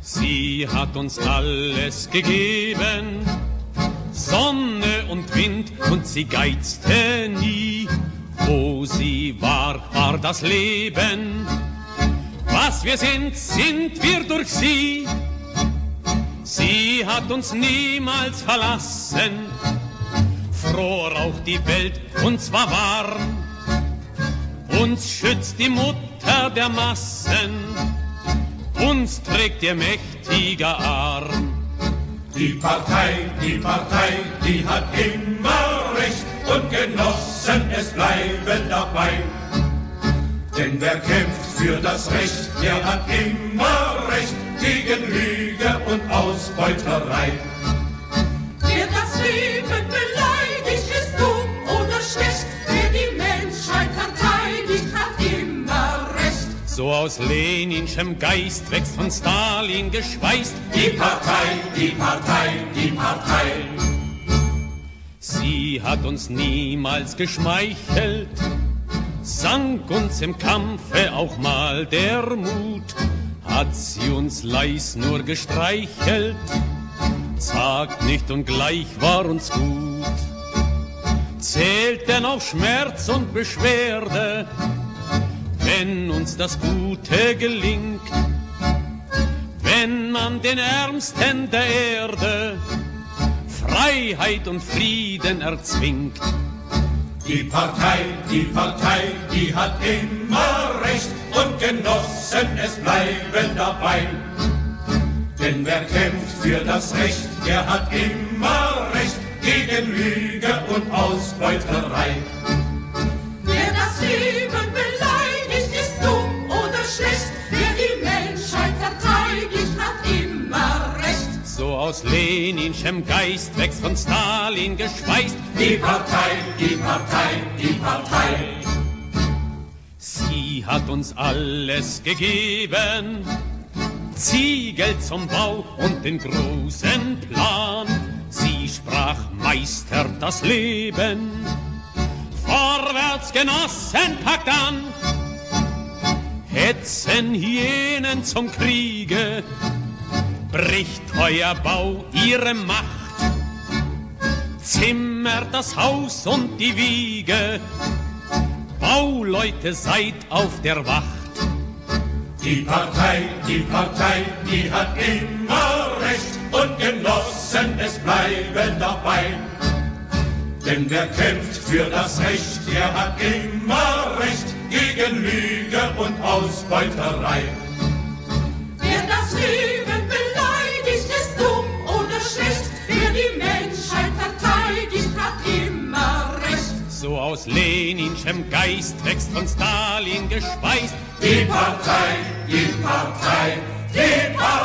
Sie hat uns alles gegeben, Sonne und Wind, und sie geizte nie. Wo sie war, war das Leben. Was wir sind, sind wir durch sie. Sie hat uns niemals verlassen. Froh raucht die Welt, und zwar warm. Uns schützt die Mutter der Massen. Uns trägt ihr mächtiger Arm. Die Partei, die hat immer Recht und Genossen, es bleiben dabei. Denn wer kämpft für das Recht, der hat immer Recht gegen Lüge und Ausbeuterei. Wer das Leben beleidigt, ist dumm oder schlecht. Wer die Menschheit verteidigt, hat immer Recht. So aus Leninschem Geist wächst von Stalin geschweißt Die Partei, die Partei, die Partei. Sie hat uns niemals geschmeichelt, sank uns im Kampfe auch mal der Mut, hat sie uns leis nur gestreichelt, zagt nicht und gleich war uns gut. Zählt denn auch Schmerz und Beschwerde, wenn uns das Gute gelingt, wenn man den Ärmsten der Erde Freiheit und Frieden erzwingt. Die Partei, die hat immer Recht und Genossen, es bleiben dabei. Denn wer kämpft für das Recht, der hat immer Recht gegen Lüge und Ausbeuterei. Wer das Leben beleidigt, ist dumm oder schlecht. Wer die Menschheit verteidigt, hat immer Recht. So aus Leninschem Geist wächst von Stalin geschweißt Die Partei, die Partei, die Partei. Sie hat uns alles gegeben, Ziegel zum Bau und den großen Plan. Sie sprach, meistert das Leben, vorwärts Genossen, packt an. Hetzen Hyänen zum Kriege, bricht euer Bau ihre Macht, zimmert das Haus und die Wiege, Bauleute seid auf der Wacht. Die Partei, die hat immer Recht und Genossen, es bleiben dabei. Denn wer kämpft für das Recht, der hat immer Recht gegen Lüge und Ausbeuterei. Wer das Leben beleidigt, ist dumm oder schlecht. Wer die Menschheit verteidigt, hat immer Recht. So aus Leninschem Geist wächst von Stalin geschweißt Die Partei, die Partei, die Partei.